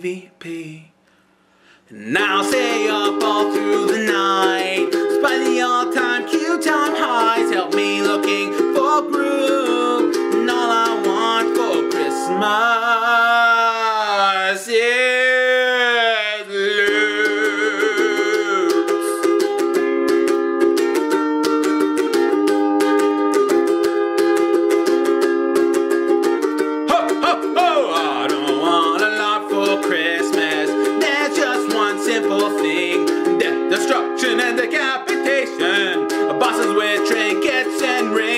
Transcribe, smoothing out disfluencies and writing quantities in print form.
EVP. And I'll stay up all through the night, despite the all-time Q-time highs. Help me looking for groove, and all I want for Christmas is loops. Ho, ho, ho! I don't want a lot for Christmas. There's just one simple thing: death, destruction, and decapitation. Bosses with trinkets and rings.